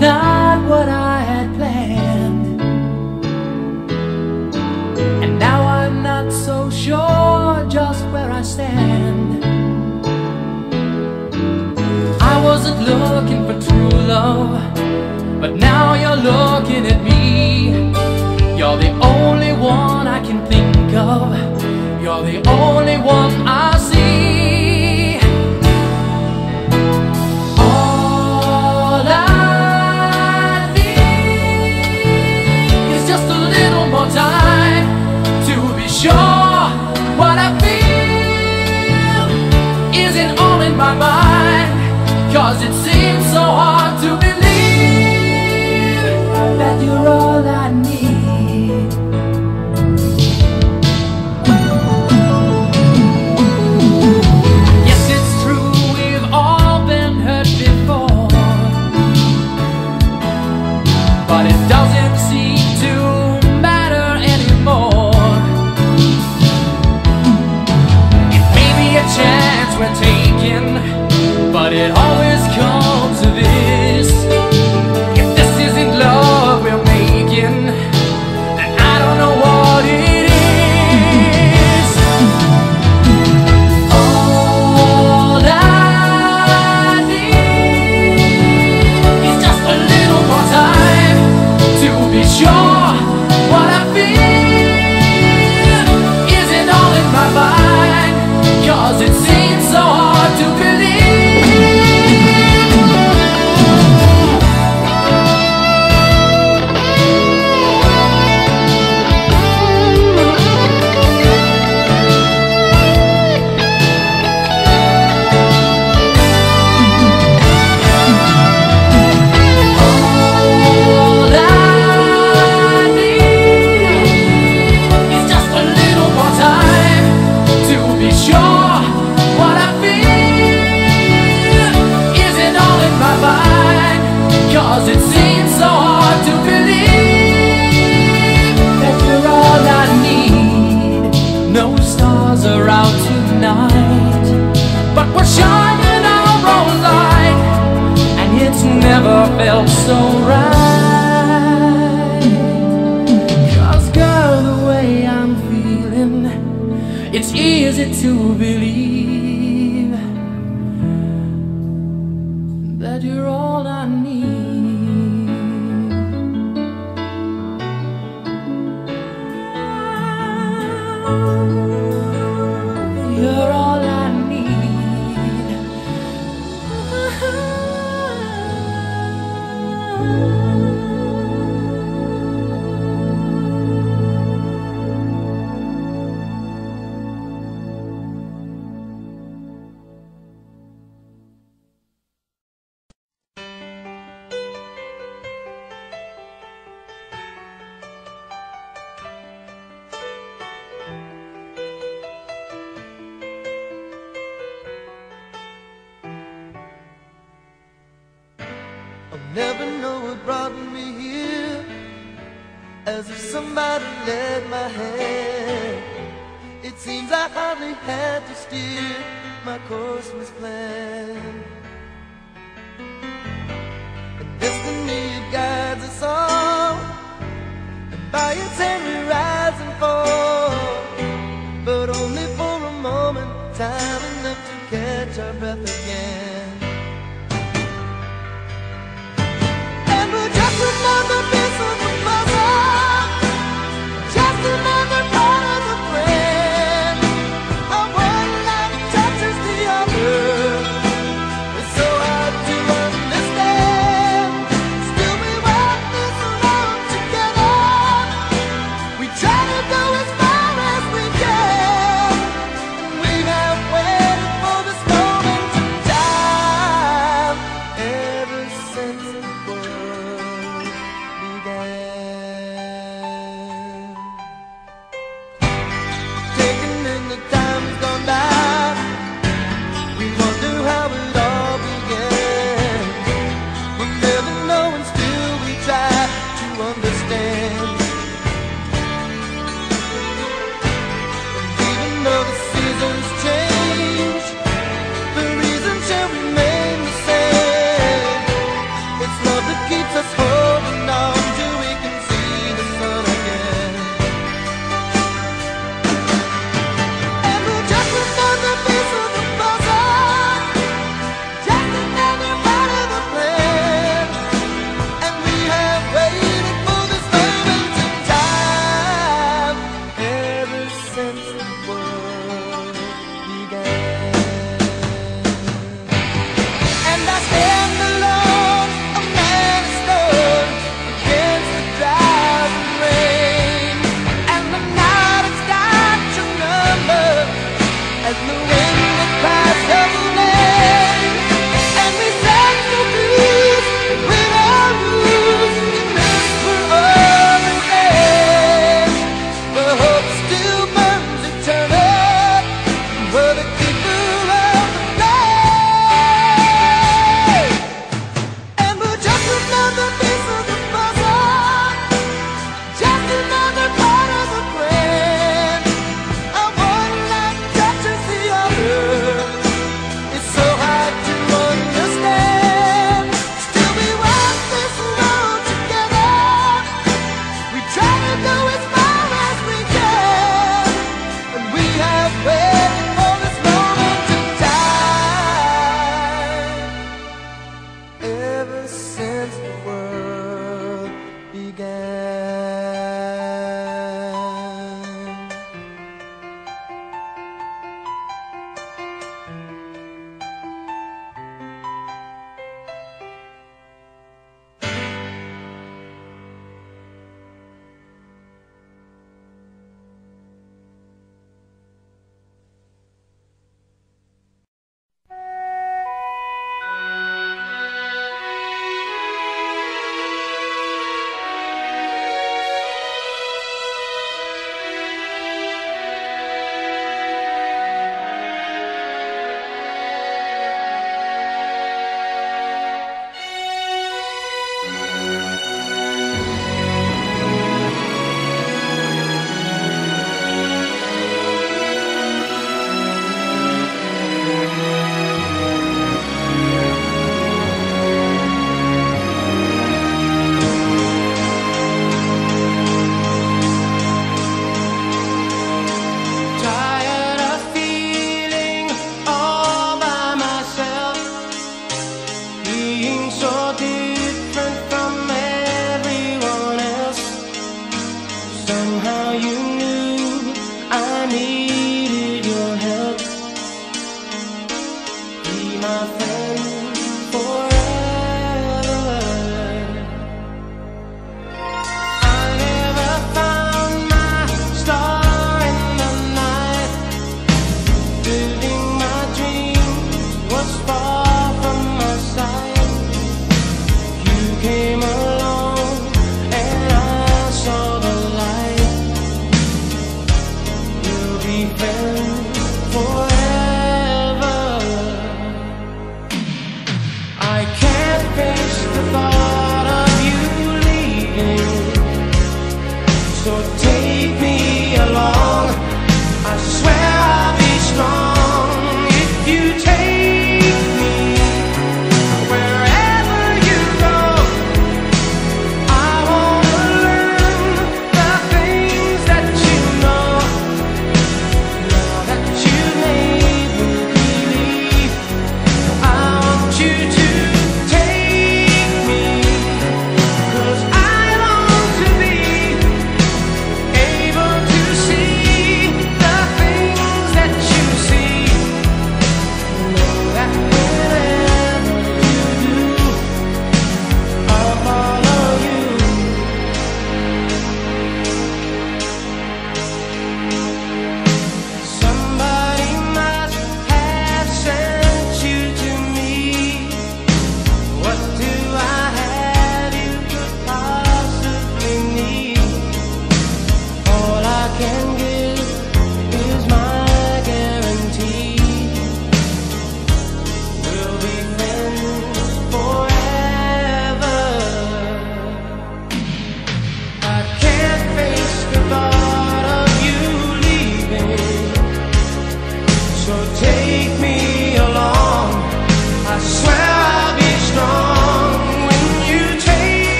not what I had planned, and now I'm not so sure just where I stand. I wasn't looking for true love, but now you're looking at me. You're the only one I can think of. You're the only one I see. All I need is just a little more time to be sure what I feel isn't all in my mind. 'Cause it seems so hard to believe that you're all I need. Yes, it's true, we've all been hurt before, but it doesn't seem to matter anymore. It may be a chance we're taking, but it always comes to this. If this isn't love we're making, then I don't know what it is. All I need is just a little more time to be sure what I feel isn't all in my mind. 'Cause it seems so hard to believe. It seems so hard to believe that you're all I need. No stars are out tonight, but we're shining our own light, and it's never felt so right. 'Cause girl, the way I'm feeling, it's easy to believe that you're all I need. You're all I need. Never know what brought me here, as if somebody led my hand. It seems I hardly had to steer, my course was planned. And destiny guides us all, and by its hand we rise and fall, but only for a moment, time enough to catch our breath again. Another piece of the puzzle, just another part of the plan. Our one life touches the other, it's so hard to understand. Still we walk this road together, we try to go as far as we can. We have waited for this moment in time, ever since the world began. Taking in the time's gone by, we wonder how it all began. We'll never know, and still we try to understand. And even though the seasons change, the reason shall remain the same. It's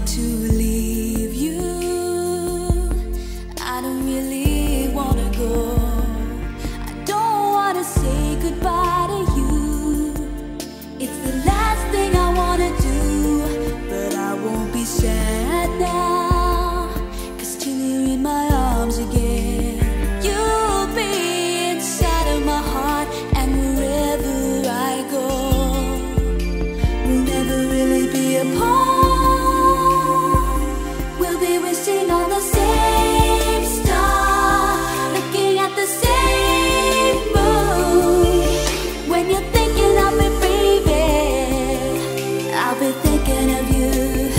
to leave you. I don't really wanna go. I don't wanna say goodbye to you. It's the last thing I wanna do, but I won't be sad now, 'cause till you're in my arms again, you'll be inside of my heart, and wherever I go, we'll never really be apart. We'll be wishing on the same star, looking at the same moon. When you're thinking of me, baby, I'll be thinking of you.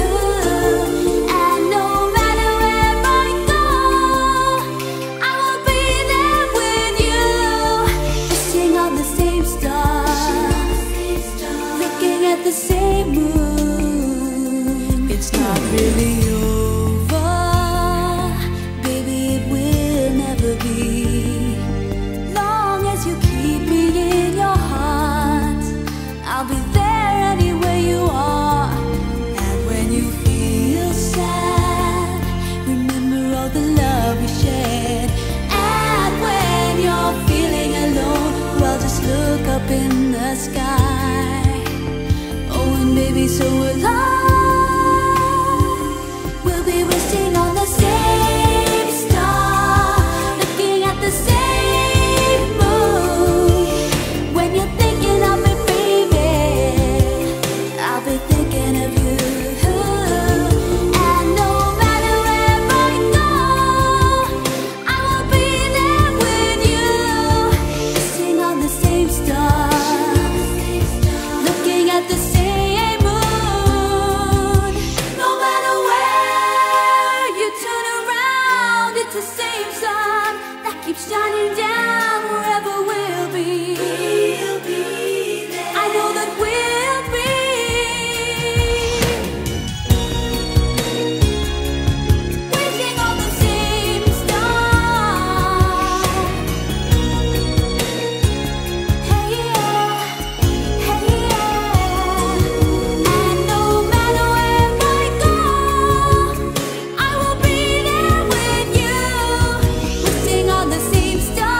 And no matter where I go, I will be there with you, wishing on the same star, looking at the same moon. It's not really over, baby, it will never be. Long as you keep me in your heart, I'll be there anywhere you are. And when you feel sad, remember all the love we shared. And when you're feeling alone, well, just look up in the sky. Oh, and baby, so will I. We'll be wishing on the same star, looking at the same moon. When you're thinking of me, baby, I'll be thinking of you. And no matter where I go, I will be there with you, wishing on the same star, looking at the same moon. No matter where you turn around, it's the same sun that keeps shining down wherever we'll be. I know that we'll be wishing on the same star. Hey yeah, hey yeah. And no matter where I go, I will be there with you, wishing on the same star,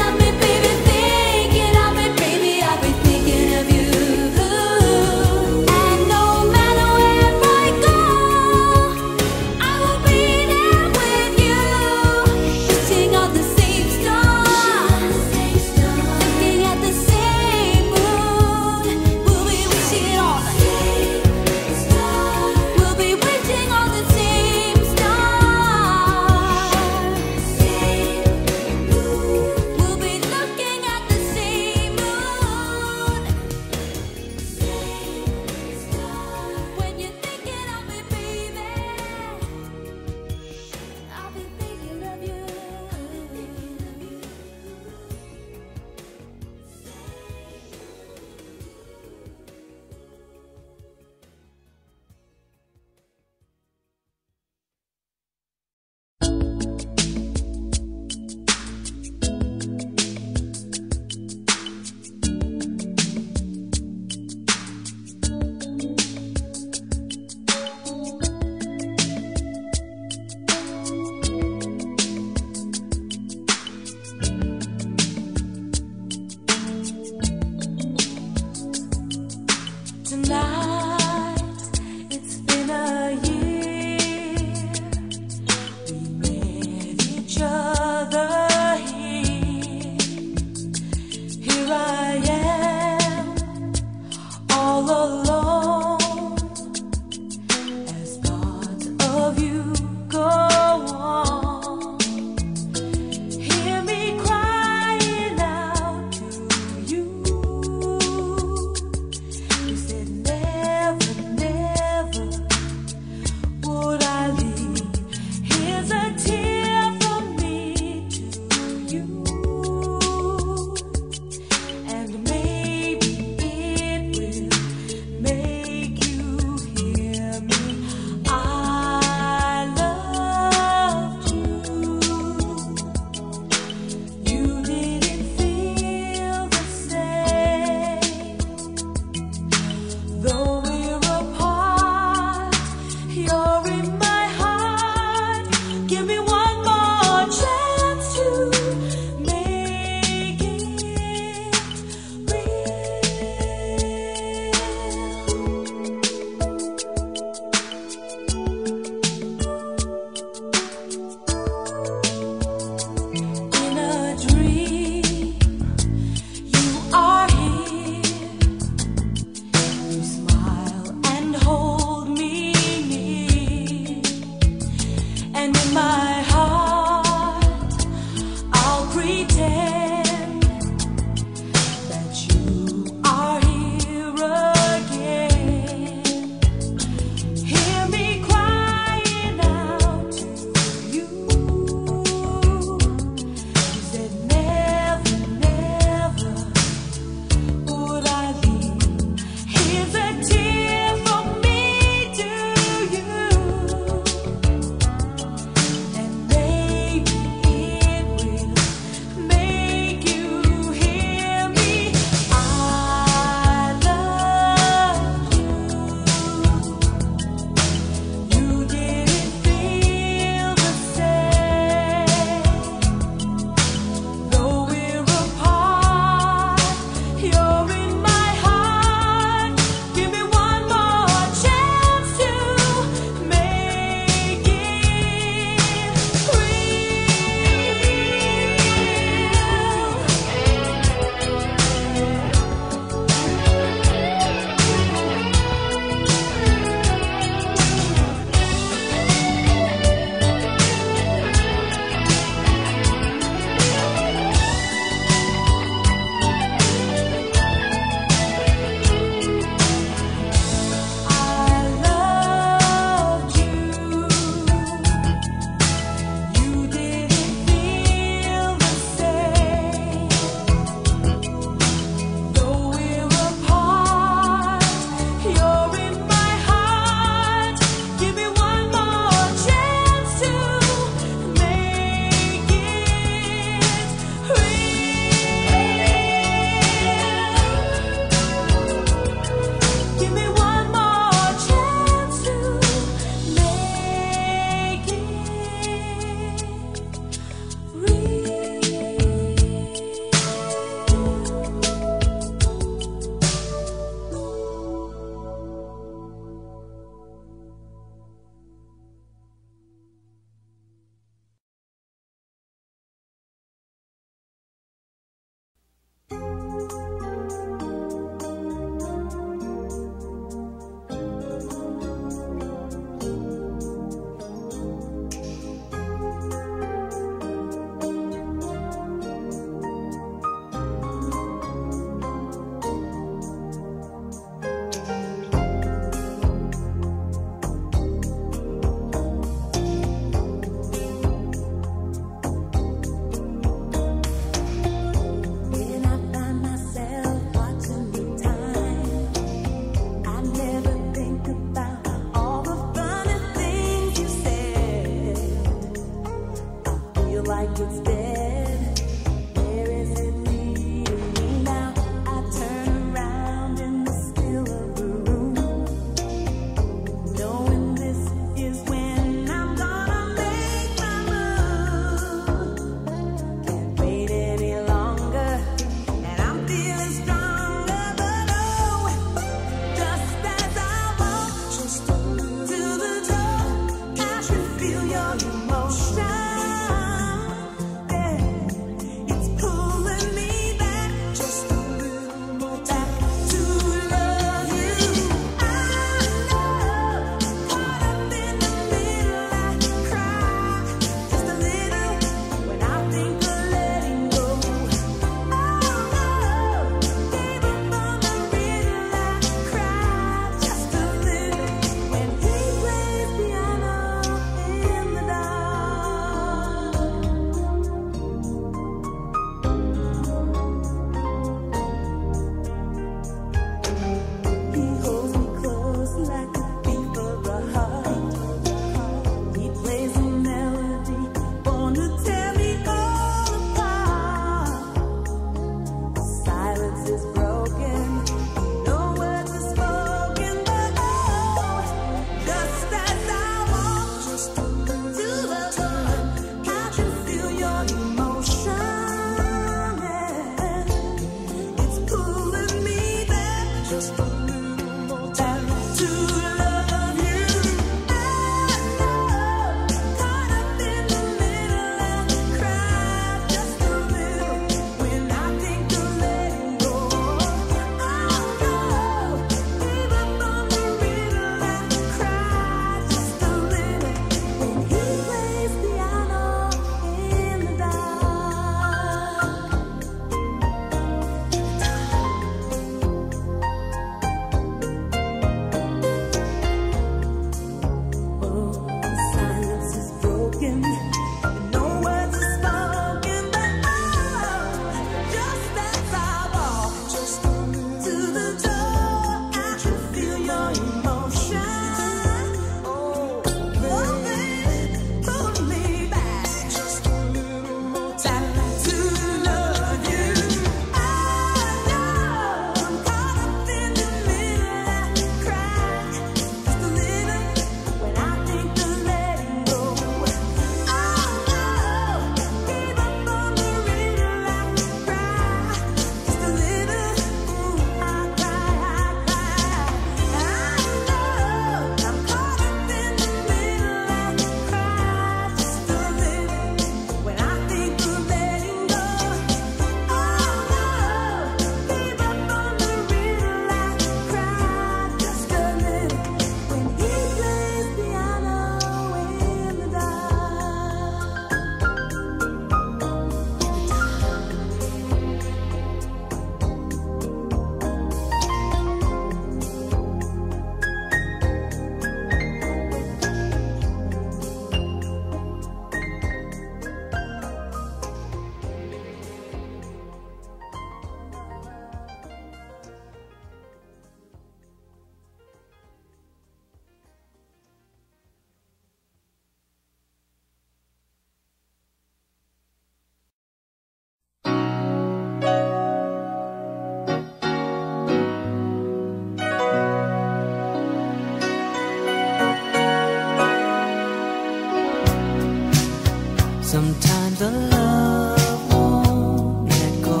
Sometimes the love won't let go.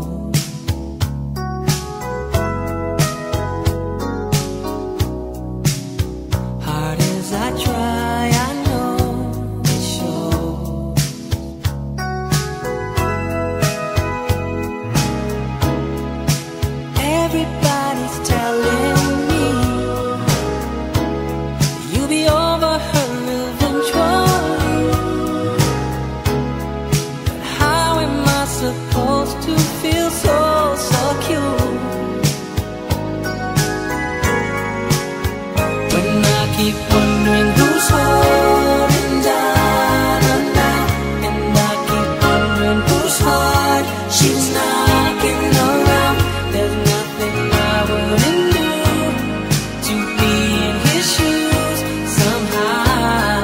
Hard as I try, I know it shows. Everybody's telling me you'll be over her eventually. But how am I supposed to feel so secure when I keep wondering who's holding down her now, and I keep wondering whose heart she's knocking around. There's nothing I wouldn't do to be in his shoes somehow.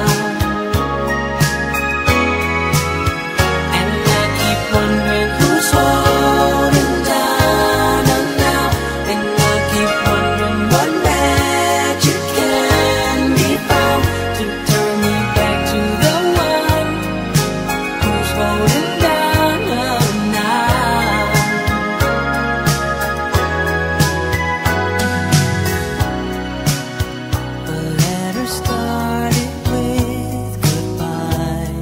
And I keep wondering who's holding down her now, and I keep wondering what magic can be found to turn me back to the one who's holding down her now. The letter started with goodbye.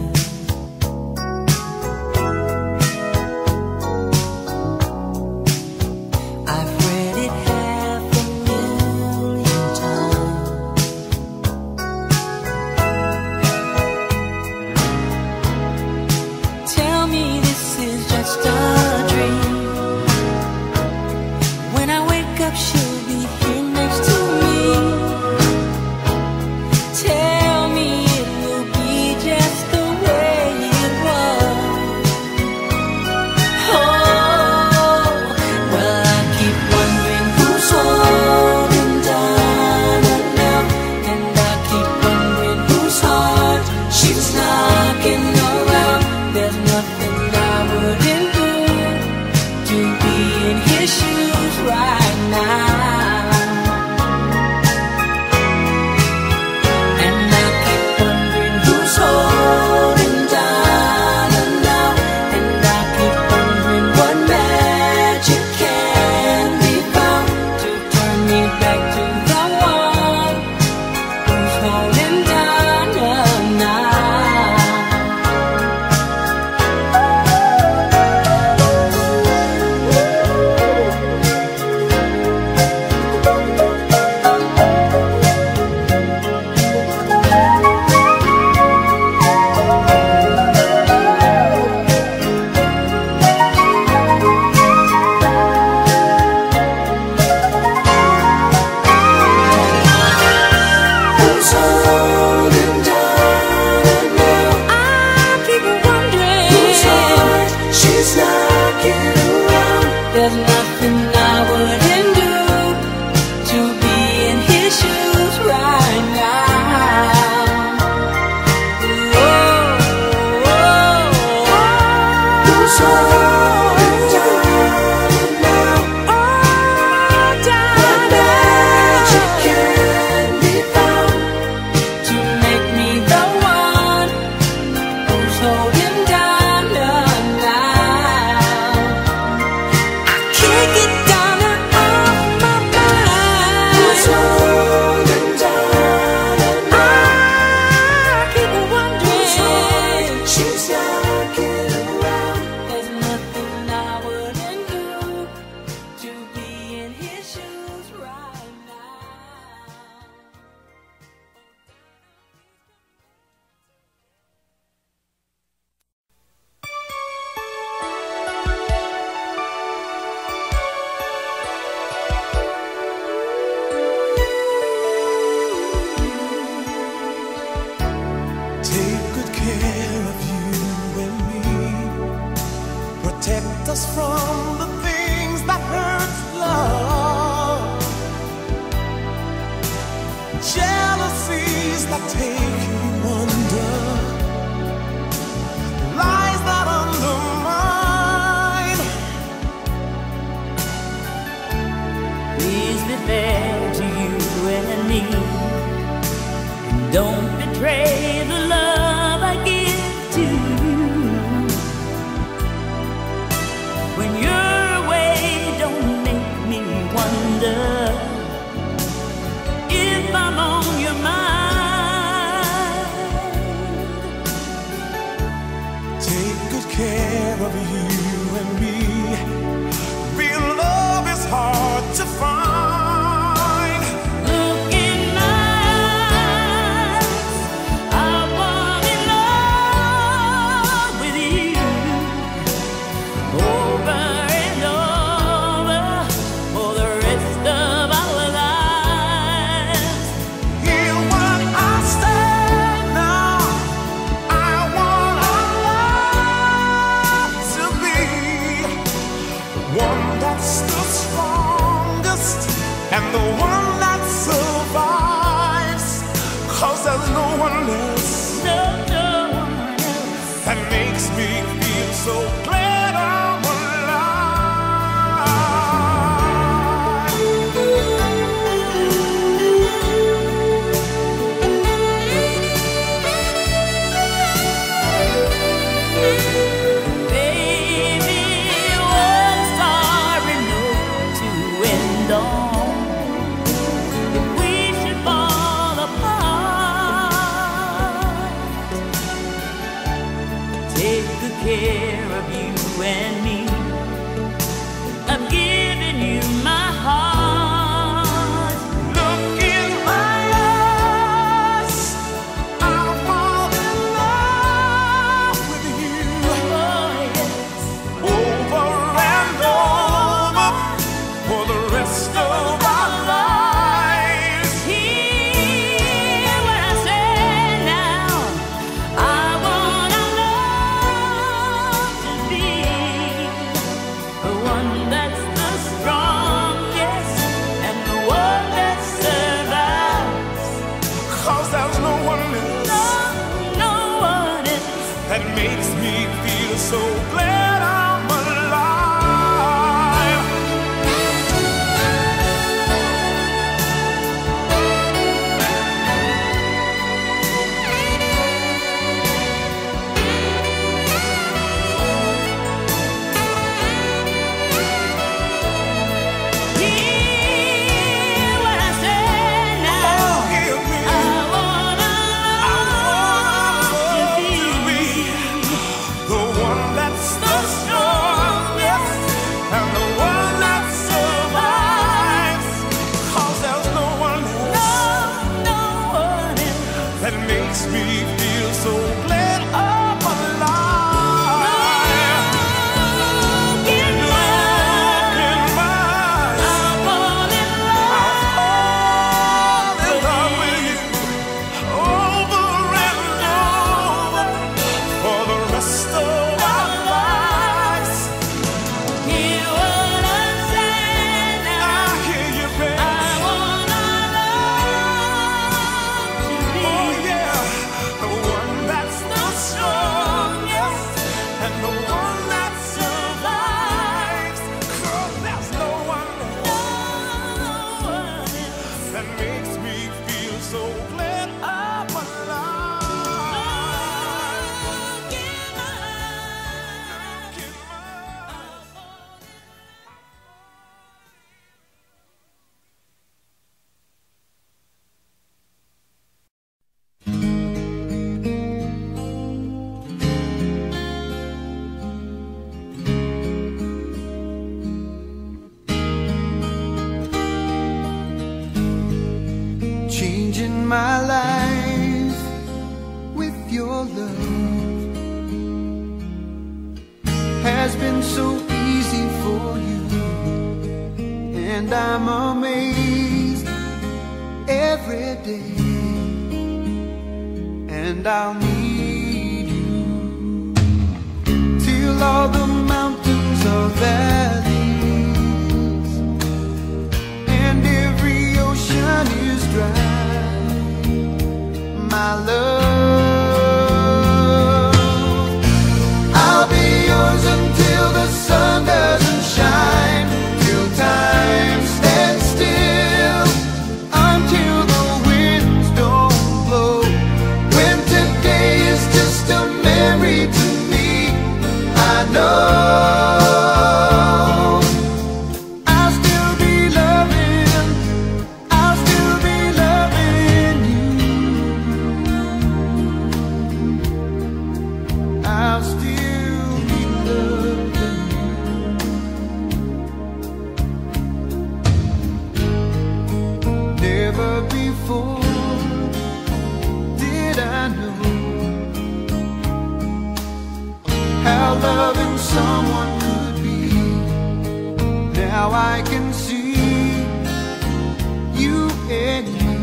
I've read it 500,000 times. Tell me this is just a dream. When I wake up, she'll be here next to me. Tell me it will be just the way it was. Oh, well, I keep wondering who's holding down her now, and I keep wondering whose heart she's knocking around. There's nothing I wouldn't do to be in his shoes right now. And I keep wondering who's holding down her now, and I keep wondering what magic can be found to turn me back to the one who's holding down her now. Who's holding down her now? I keep wondering whose heart she's knocking around. There's nothing I wouldn't do to be in his shoes right now. Who's holding down her now? What magic can be found to make me the one who's holding down her now? I can't get down her off my mind. Who's holding down her now? I keep wondering she's knocking around. There's nothing I wouldn't do to be in his shoes right now. Take good care of you and me. Protect us from the things that hurt love. Jealousies that take you under. Lies that undermine. Please be fair to you and me, and don't betray the love I give to you. else. No, no one else. That makes me feel so glad I'm Baby, one starry note to end on. If we should fall apart, take good care of you and me. I'm giving you my heart. Look in my eyes, I'll fall in love with you. Oh, yes. Over and over for the rest of our lives. Hear what I say now. I want our love to be the one that's the strongest and the one that survives. 'Cause there's no one else No, no one else. that makes me feel so glad I'm alive. Hear what I say now. Oh, hear me. I want our love to be The one that's the strongest and the one that survives. 'Cause there's no one else no one else. that makes me feel so glad I'm alive. Look in my Look in my eyes, I fall in I'll love fall in love with you over and over for the rest of our lives. Hear what I say now. I hear you, baby. I want our love to be Oh yeah, the one that's the strongest and the one that survives. 'Cause there's no one else that makes me feel so glad I'm alive. Look in my Changing my life with your love has been so easy for you, and I'm amazed every day, and I'll need you till all the mountains are valleys and every ocean is dry. My love, I'll be yours until the sun doesn't shine, till time stands still, until the winds don't blow. When today is just a memory to me, I know I'll still be loving you. I'll still be loving you. Never before did I know how loving someone could be. Now I can see you and me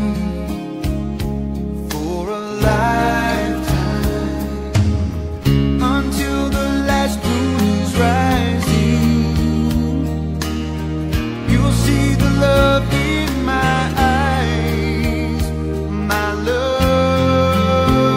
for a lifetime, until the last moon is rising. You'll see the love in my eyes, my love.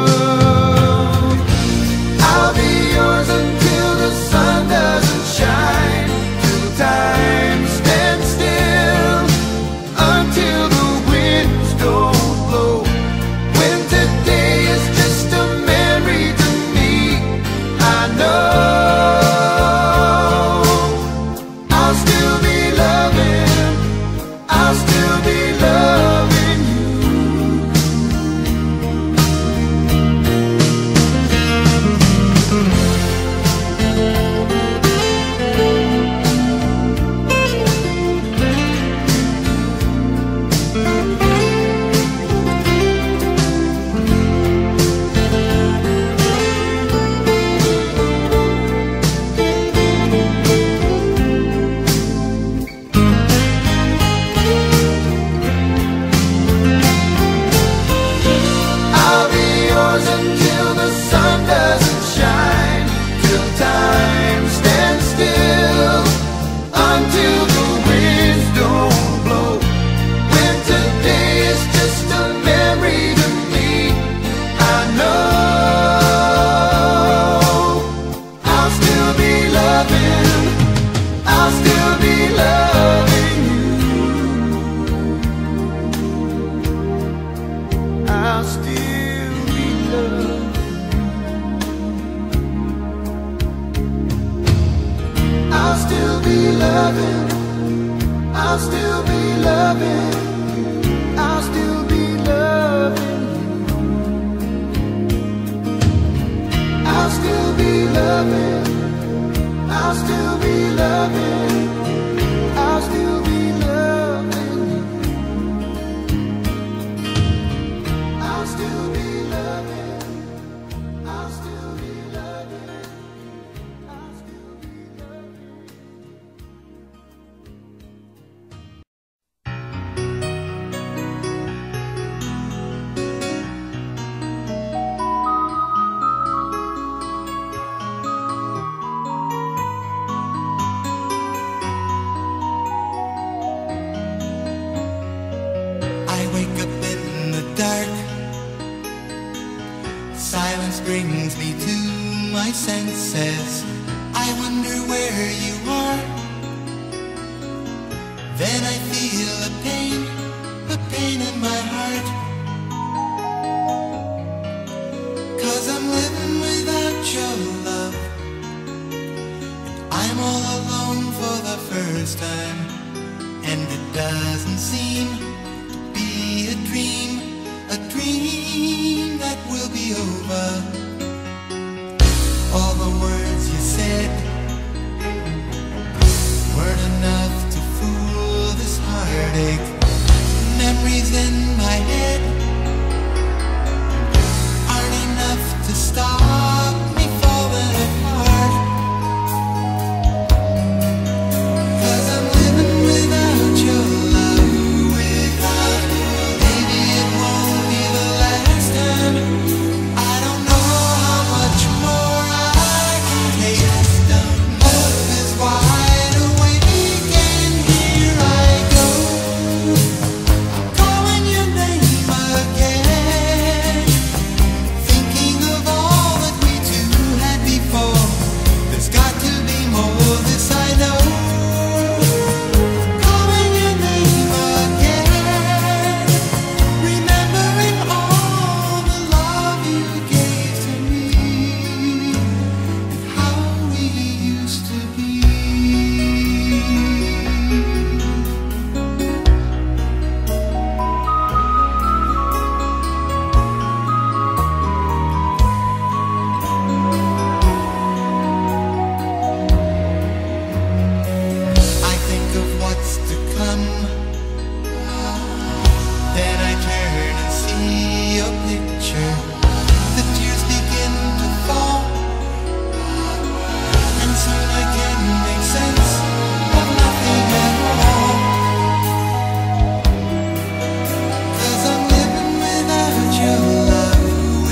loving, I'll still be loving, I'll still be loving you. I'll still be loving, I'll still be loving, I'll still be loving you. I'll still be loving, I'll still be loving, I'll still be loving. I wake up in the dark. Silence brings me to my senses. I wonder where you are. Then I feel a pain in my heart. 'Cause I'm living without your love. I'm all alone for the first time. And it doesn't seem be a dream that will be over. All the words you said weren't enough to fool this heartache. Memories in my head aren't enough to stop me falling apart. 'Cause I'm living without your love. Maybe it won't be the last time. I don't know how much more I can take. Love is wide awake and here I go. I'm calling your name again, thinking of all that we two had before. There's got to be more, this I know. Calling your name again, remembering all the love you gave to me and how we used to be. I think of what's to come. Then I turn and see your picture. The tears begin to fall, and soon I can make sense of nothing at all. 'Cause I'm living without your love,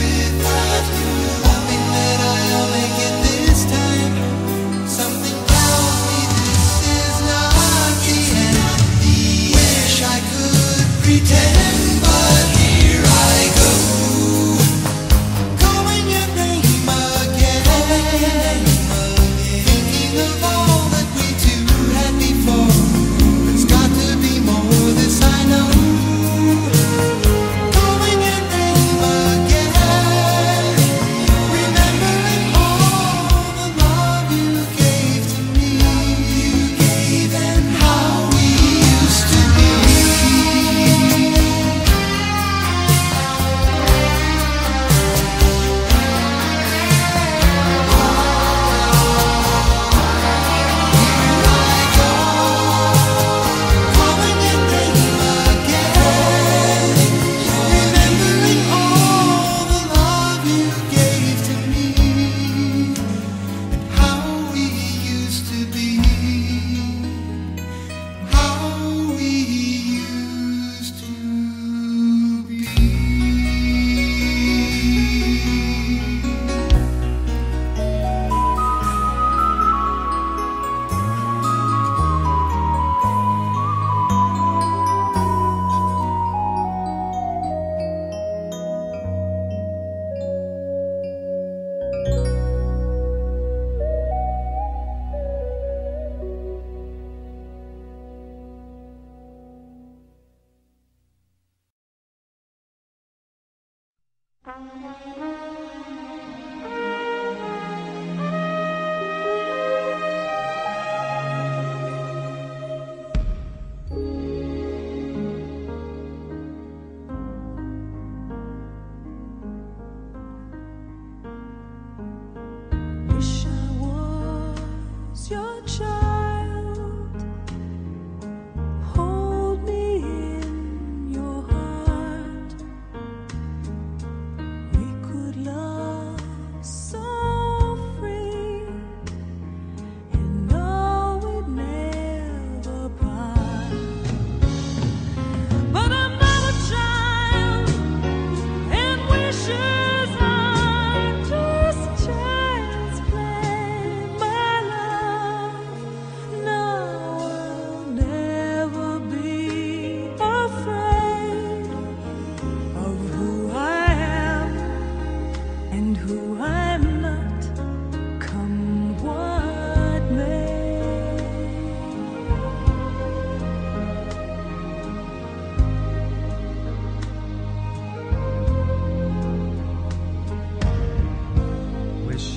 hoping that I'll make it this time. Something tells me this is not the end. Wish I could pretend, but here I go. Calling your name again, thinking of all that we two had before. There's got to be more, this I know. Calling your name again, remembering all the love you gave to me, and how we used to be. Calling your name again, remembering all the love you gave to me and how we used to be, how we used to be.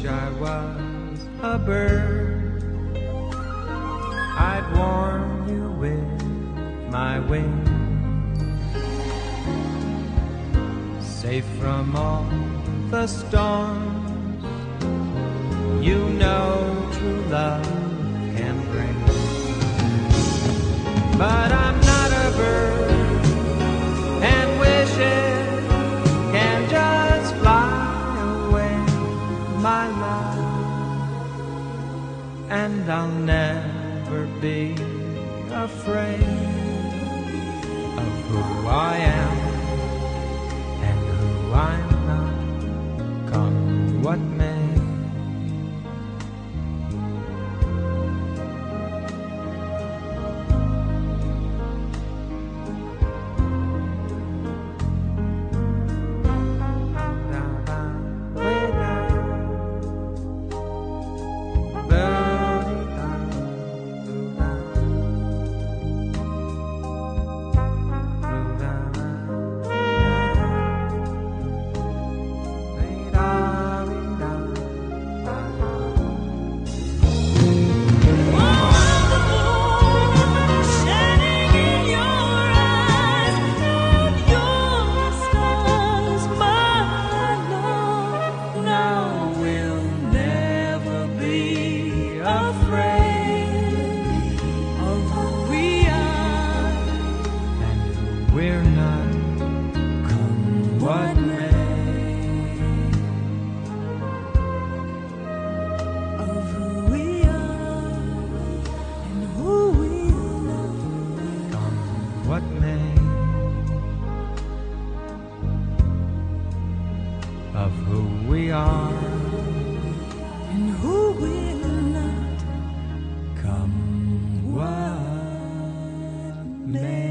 I was a bird, I'd warm you with my wings, safe from all the storms you know true love can bring. But I'm not a bird, and wishes can just fly away, my love, and I'll never be afraid of who I am and who I'm not, come what may. Of who we are and who will not, come what may.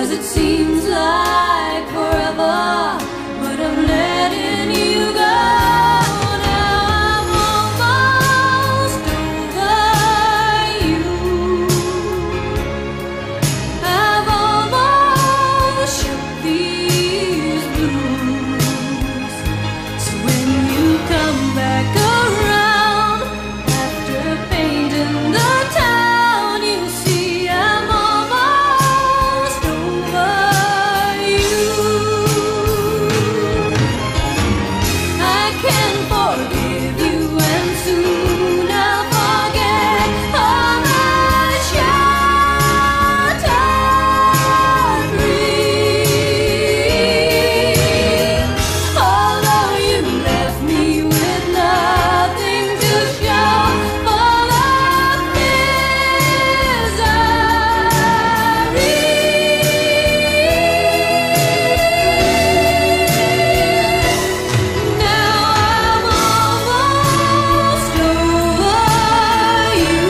'cause it seems like forever, but I'm letting you go. Now I'm almost over you. I've almost shook these blues. So when you come back around after painting the town, you see I'm almost over you. I can forgive you, and soon I'll forget all that shattered dreams. Although you left me with nothing to show for the misery. Now I'm almost over you.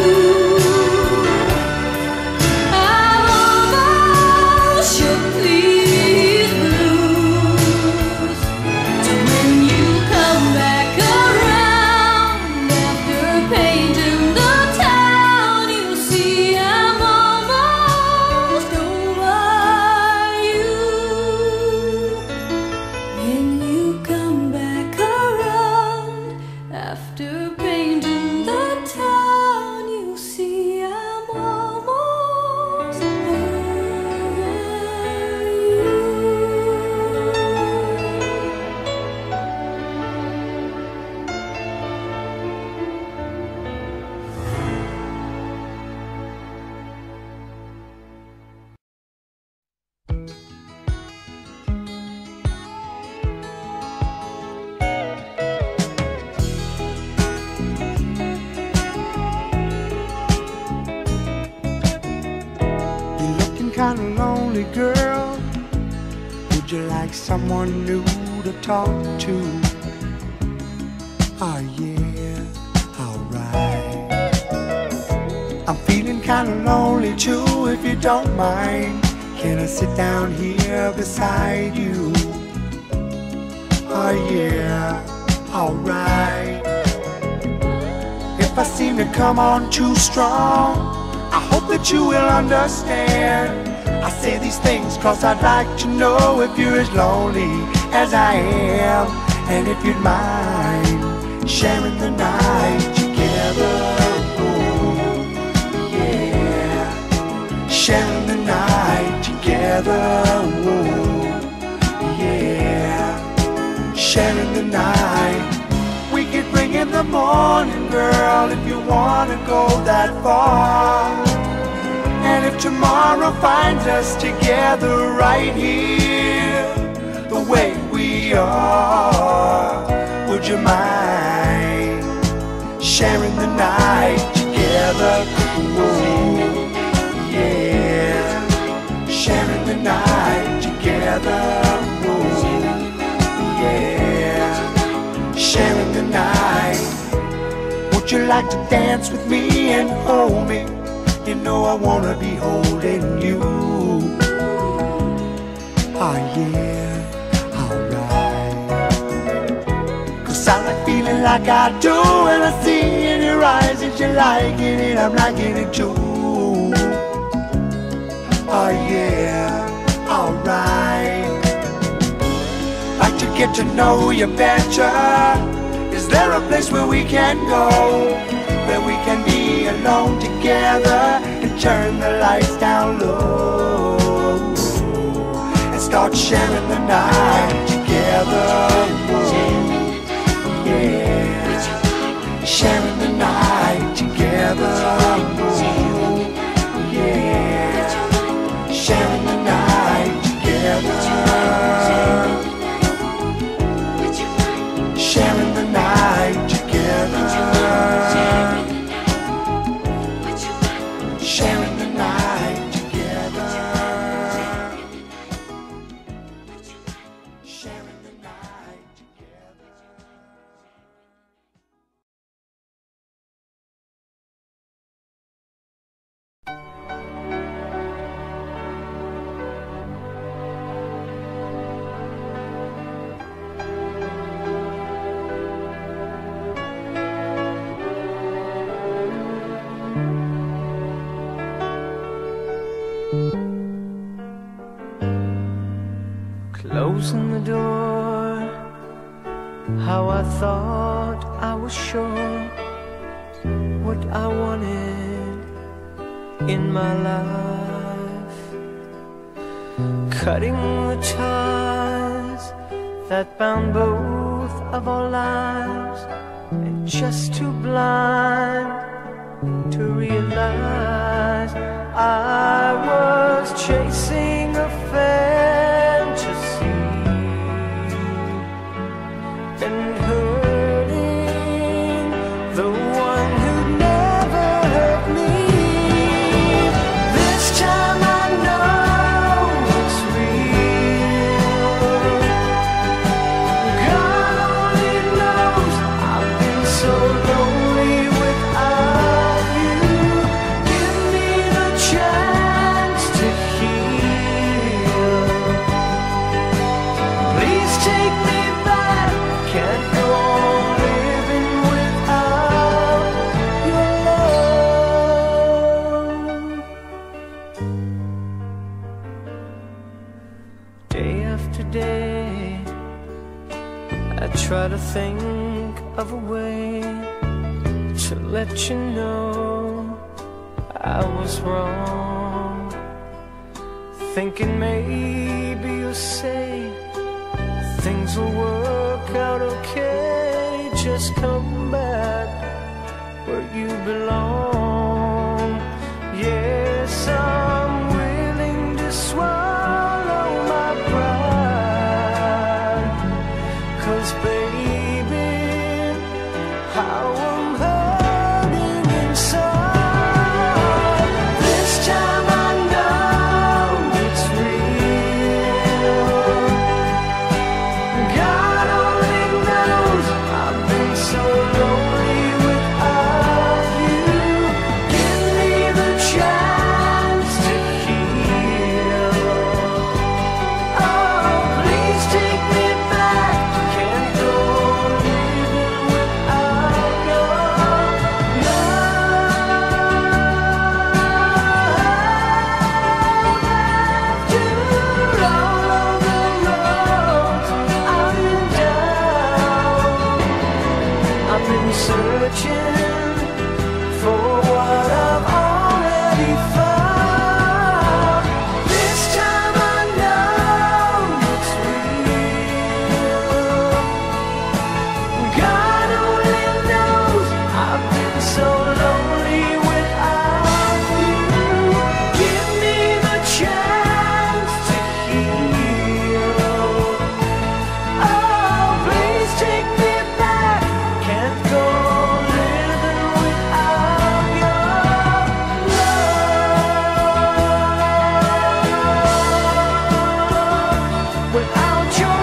I've almost shook these blues. So when you come back around after painting the town, you see I'm almost over you. When you come back around after painting the town, you see I'm almost over you. You're looking kinda lonely, girl. Would you like someone new to talk to? Oh yeah, alright. I'm feeling kinda lonely too, if you don't mind. Can I sit down here beside you? Oh yeah, alright. If I seem to come on too strong, I hope that you will understand. I say these things 'cause I'd like to know if you're as lonely as I am, and if you'd mind sharing the night together. Oh, yeah, sharing the night together. Oh, yeah, sharing the night. We could bring in the morning, girl, if you wanna go that far. And if tomorrow finds us together right here, the way we are, would you mind sharing the night together? Whoa, yeah, sharing the night together. Whoa, yeah, sharing the night. Would you like to dance with me and hold me? You know I wanna be holding you. Oh yeah, alright. 'Cause I like feeling like I do, and I see in your eyes that you're liking it, I'm liking it too. Oh yeah, alright. Like to get to know you better. Is there a place where we can go, where we can be alone together and turn the lights down low and start sharing the night together? Whoa, yeah, sharing the night together. Whoa, yeah, sharing the night together. Sharing the night together. Closing the door, how I thought I was sure what I wanted in my life. Cutting the ties that bound both of our lives, and just too blind to realize I was chasing a fantasy and hurting the one who'd never hurt me. This time I know it's real. God only knows I've been so lonely without you. Give me the chance to heal. Please take me back. Can't go on living without your love. Day after day, I try to think of a way to let you know I was wrong. Thinking maybe you'll say things will work out okay. Just come back where you belong. Yes, I'm willing to swallow my pride, 'cause baby, how I'm hurting inside. This time I know it's real. God only knows I've been so lonely without you. Give me the chance to heal. Oh, please take me back. Can't go on living without your love. After all of the roads I've been down, I've been searching for what I've already found. This time I know it's real. God only knows I've been so lonely without you. Give me the chance to heal. Oh, please take me back. Can't go living without your love. Without your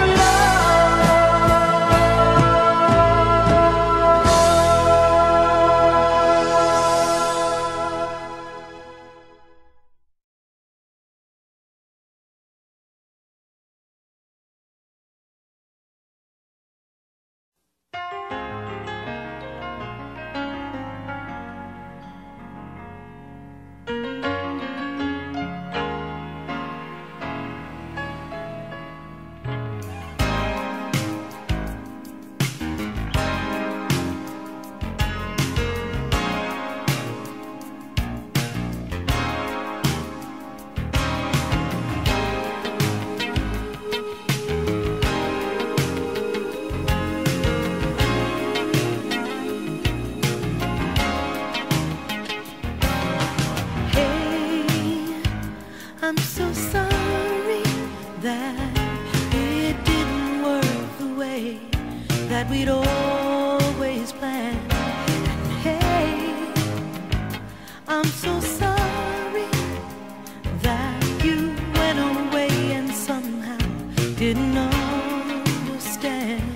I'm so sorry that it didn't work the way that we'd always planned. And hey, I'm so sorry that you went away and somehow didn't understand.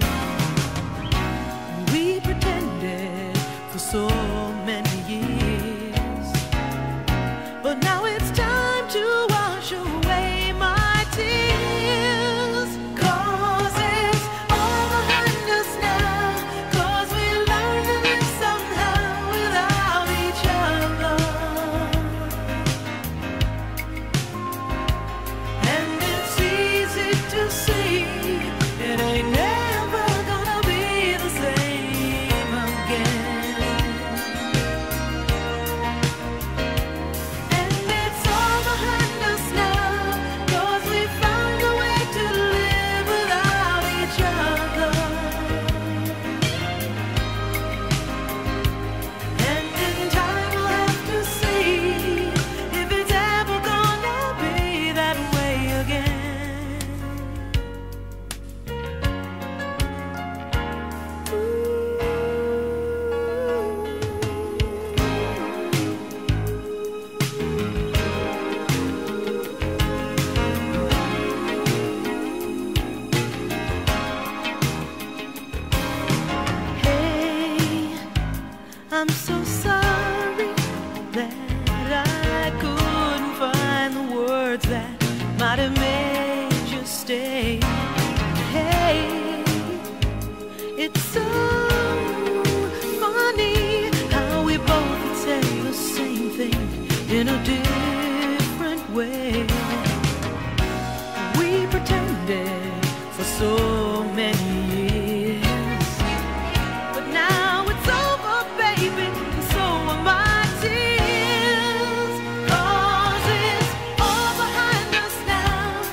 We pretended for so many years, but now it's time to wash away my tears. 'Cause it's all behind us now, 'cause we learned to live somehow without each other. words that might have made you stay. Hey, it's so funny how we both say the same thing in a different way. We pretended for so many years, but now it's over, baby, and so are my tears. 'Cause it's all behind us now,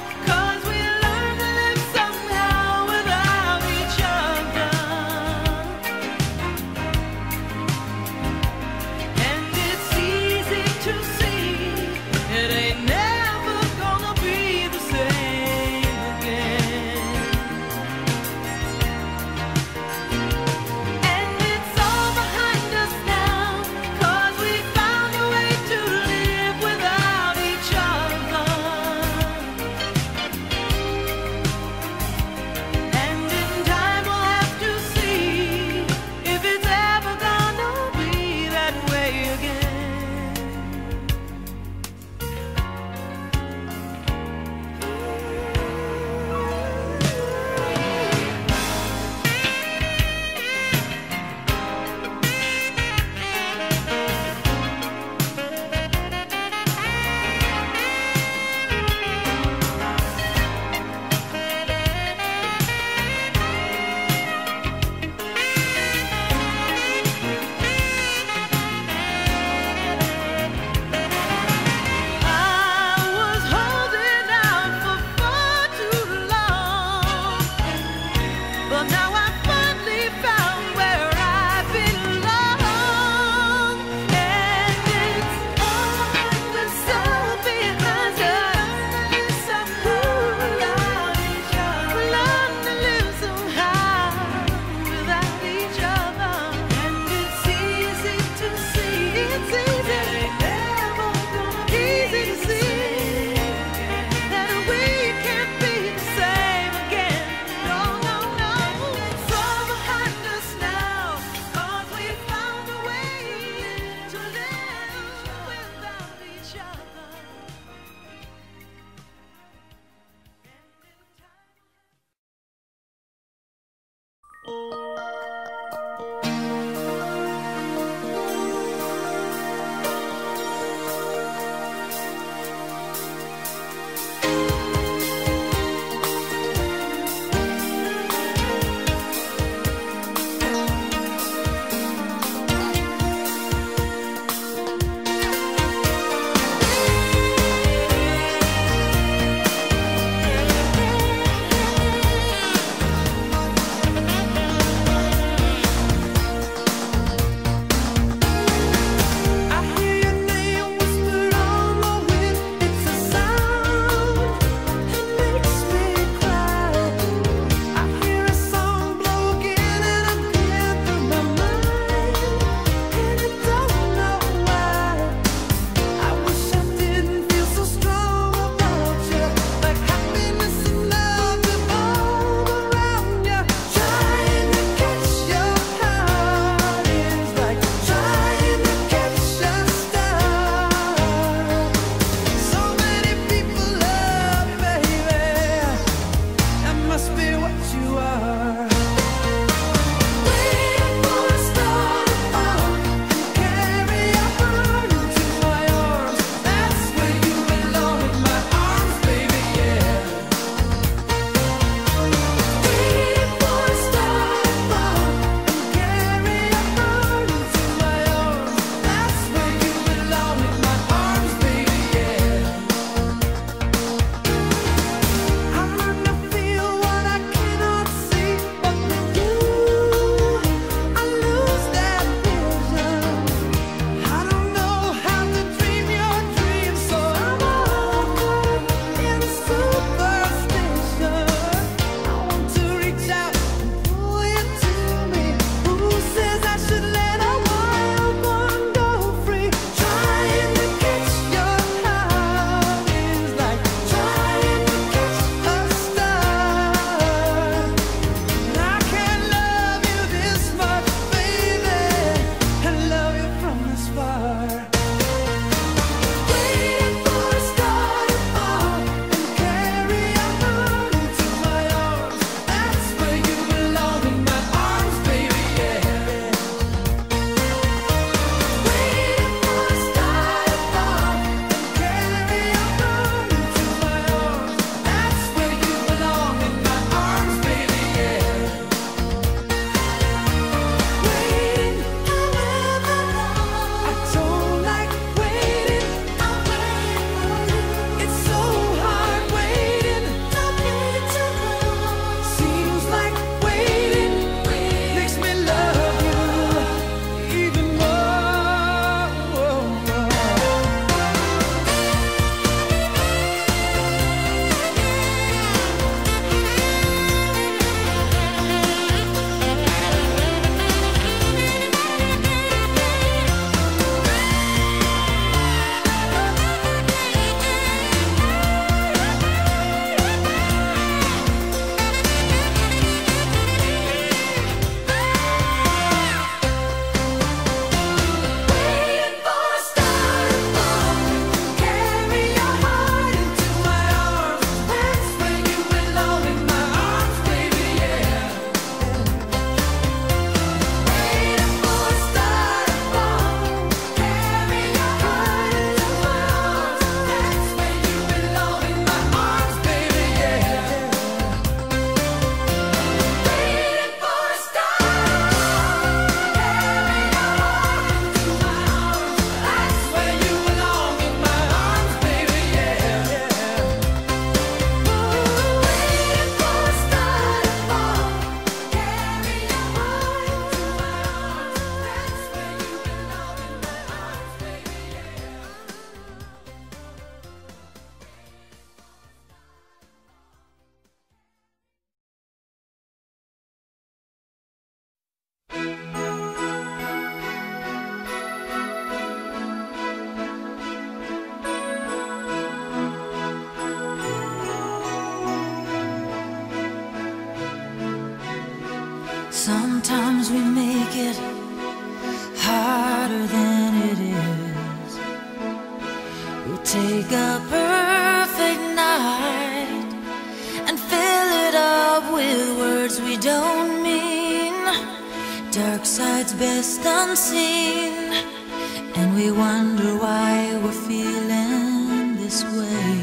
Sometimes we make it harder than it is. We'll take a perfect night and fill it up with words we don't mean. Dark side's best unseen, and we wonder why we're feeling this way.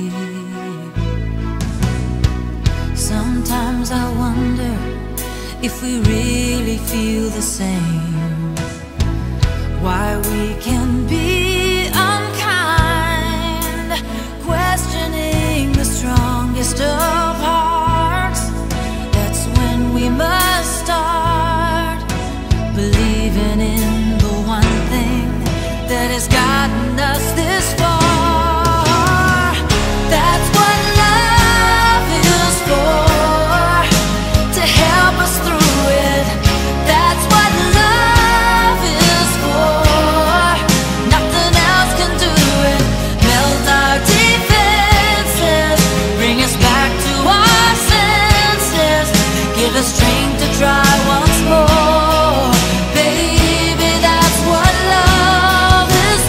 Sometimes I wonder if we really feel the same, why we can be unkind, questioning the strongest of hearts. That's when we must start believing in the one thing that has gotten us this far. That's what love is for, to help us through it. That's what love is for. Nothing else can do it. Melt our defenses, bring us back to our senses, give us strength to try once more. Baby, that's what love is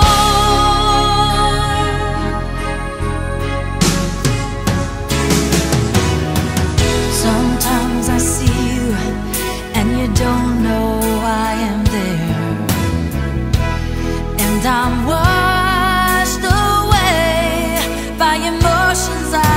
for. Sometimes I see you and you don't know I am there, and I'm washed away by emotions I